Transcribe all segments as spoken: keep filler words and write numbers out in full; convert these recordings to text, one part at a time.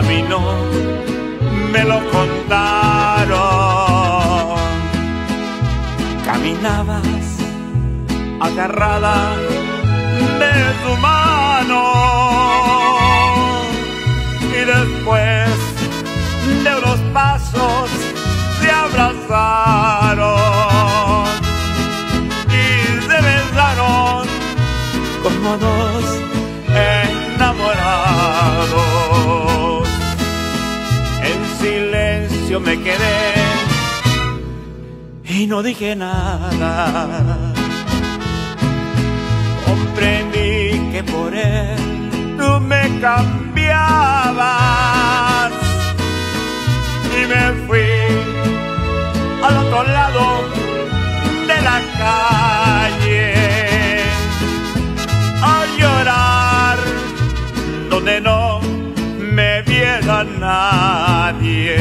camino me lo contaron. Caminabas agarrada de su mano y después de unos pasos se abrazaron y se besaron como dos enamorados. En silencio me quedé y no dije nada. Comprendí que por él tú me cambiabas y me fui al otro lado de la calle a llorar donde no me viera nadie.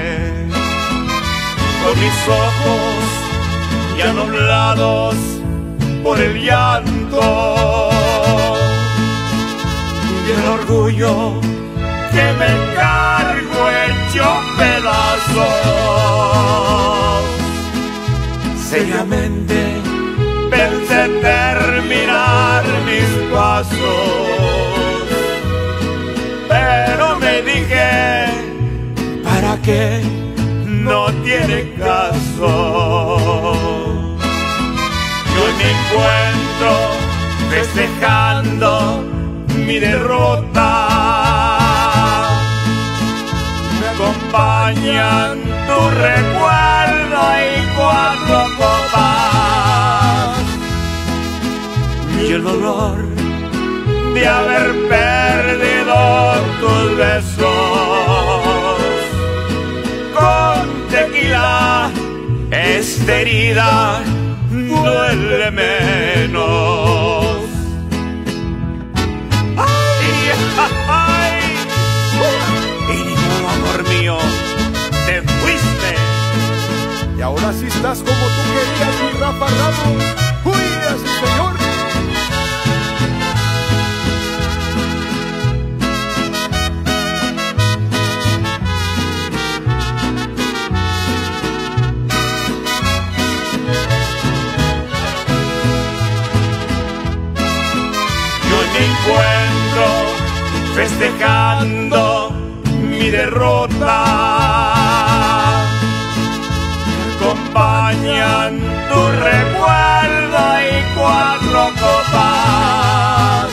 Con mis ojos ya nublados por el llanto y el orgullo que me cargo hecho pedazos. Seriamente pensé terminar mis pasos, pero me dije, ¿para qué? No tiene caso. Yo me encuentro festejando mi derrota. Me acompañan tu recuerdo y cuatro copas y el dolor de haber perdido tus besos. Con tequila esta herida duele menos. Ay, ay, y ni modo, amor mío, te fuiste. Y ahora sí estás como tú querías, mi Rafa Ramos. ¡Uy, así, señor! Encuentro festejando mi derrota. Me acompañan tu recuerdo y cuatro copas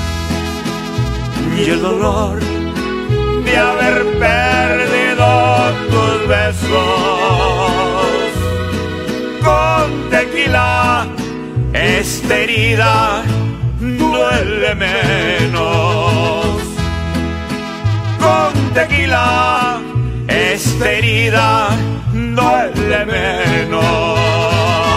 y el dolor de haber perdido tus besos. Con tequila esta herida duele menos. Con tequila esta herida duele menos.